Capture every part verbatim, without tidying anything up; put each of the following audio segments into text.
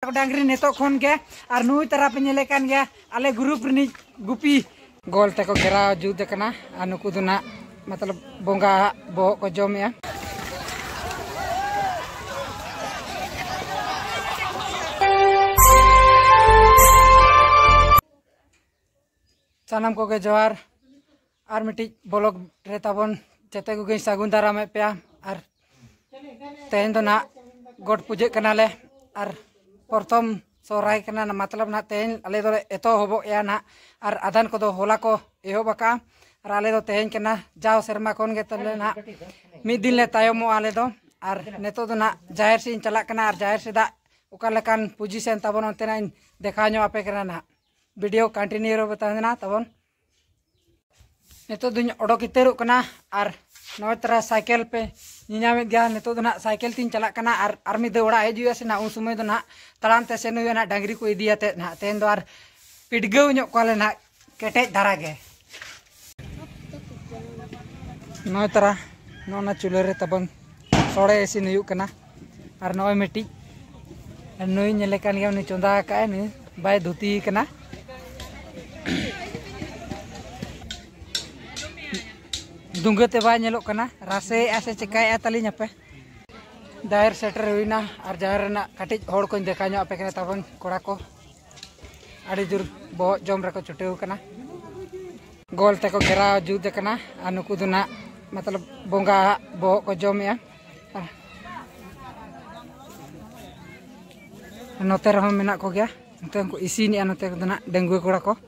को डांगरी नेतो खन के और नुई तरह पे नेले कान गया आले ग्रुप रिनी गुपी गोल तक घेरा जुद कना और नुकु दो ना मतलब बोंगा बोह को जमे सानाम को गे जोहार और मिट्टी ब्लॉग रे ताबन जते को गई सागुन दारा में पे और तेहन दो ना गोट पूजे कनाले और प्रथम सोराय कना ना मतलब ना तेहन आले दो एतो होबो या ना और आदान को दो होला को एहो बका और आले दो तेहन कना जाओ शर्मा कोन गे तले ना मिद दिन ले तायमो आले दो और नेतो दो ना जाहिर से चला कना और जाहिर से दा उका लेकान पोजीशन ताबन ओतेना देखा नो आपे कना ना वीडियो कंटिन्यू रो बताना तबन नेतो दुन ओडोक इतरो कना और नौ तरह साइकिल पे निनामे गया नेतो दो ना साइकिल तीन चला कना और आर्मी दो ओड़ा हजु से ना उन समय दो ना तड़ाम ते से नुय ना डांगरी को इदियाते ना तेन दो और पिडगव नो कोले ना केटेज धारा गे नौ तरह नो ना चूल्हे रे तबन सोड़े इसिन हुयु कना और नौ मिट्टी नुई नेले कान गया उनी चोंदा का नी बाय धुती कना दुंगते बा नेलो कना रासे ऐसे चिकाय तली पे दायर सेटर हुईना और जाहिर ना कटिज होड़ को देखा नो पे कना तबन कोड़ा को आड़ी जुर बो जम रको छुटेउ कना गोल ते को घेरा जुद कना आ नुकु दो ना मतलब बोंगा बो को जमे नोते रहो मेना को गया नोते को इसिन या नोते दो ना डेंगुए कोड़ा को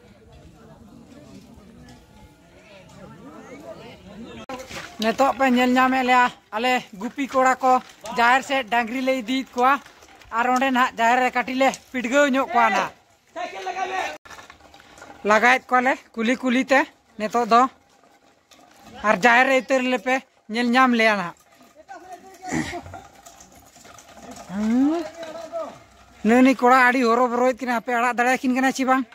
नेतो पे नेल नामे ले आले गुपी कोड़ा को जाहिर से डांगरी ले इदी कोआ और ओंडे ना जाहिर रे काटिले पिडगव नो कोआ ना लगायत कोले कुली कुली ते नेतो दो और जाहिर रे इतर ले पे नेल नाम ले ना ननी कोड़ा आड़ी होरो बरोइत किना पे आड़ा दड़ा किन कना ची बांग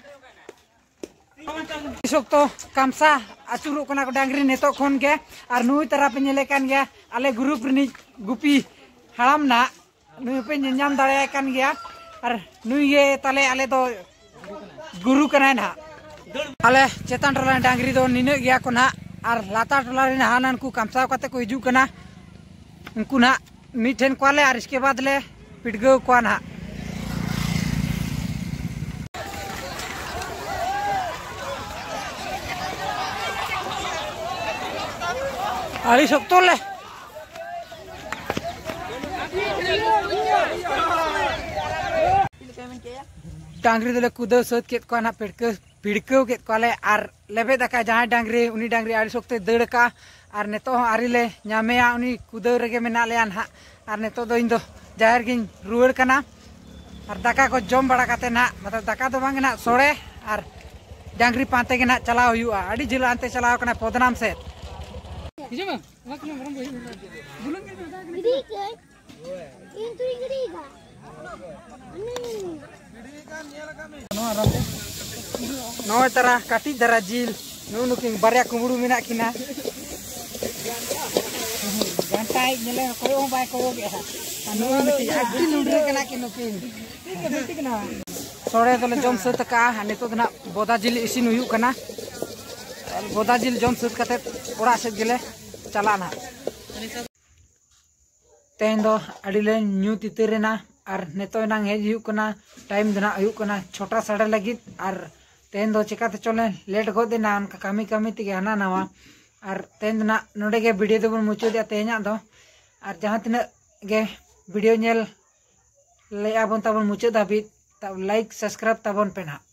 इसक तो कामसा आचुरो कना को डांगरी नेतो खन के और नुई तरह पे नेले कान गया आले ग्रुप रिनी गुपी हड़ाम ना नुई पे नाम दाड़े कान गया और नुई ये तले आले दो गुरु कना ना आले चेतन टोला डांगरी दो निने गया को ना और लाता टोला रे हानान को कामसा कते को हिजू कना उनको ना मीठेन कोले और इसके बाद ले पिडगव को ना आली सब तो ले डांगरी दले कुदो सत केत को ना पिडके पिडके केत कोले और लेबे दका जहां डांगरी उनी डांगरी आली सकते दड़ का और नेतो आरी ले नामेया उनी कुदो रेगे मेना ले ना और नेतो दो इन दो जाहिर गिन रुवर कना और दाका को जम बड़ा काते ना मतलब दाका दो बांग ना सोड़े और डांगरी पांते के ना चलाव हुआ आड़ी जिला अंते चलाव कना पोदनाम से नौ तरह काटी दरा जिल नु नुकिन बारिया कुमड़ू मेना किना घंटाई नेले कोयो बाय को गे नु मिटी आदि लुडरे कना कि नुकिन बेटी कना सोड़े दले जम सत का नेतो दना बोदा जिल इसिन हुयु कना बोदा जिल जम सत कते ओड़ा से गेले चलाना तेन दो अडिले न्यू तितरेना और नेतो नांग हेज हुयु कना टाइम दना हुयु कना छोटा साड़े लगित और तेन दो चिकाते चले लेट गो देना उनका कमी कमी तिगे हाना नवा और तेन दना नोडे गे वीडियो दबन मुचुदिया तेना दो और जहां तिना गे वीडियो नेल ले आबन तबन मुचुद हाबि तब लाइक सब्सक्राइब तबन पेना।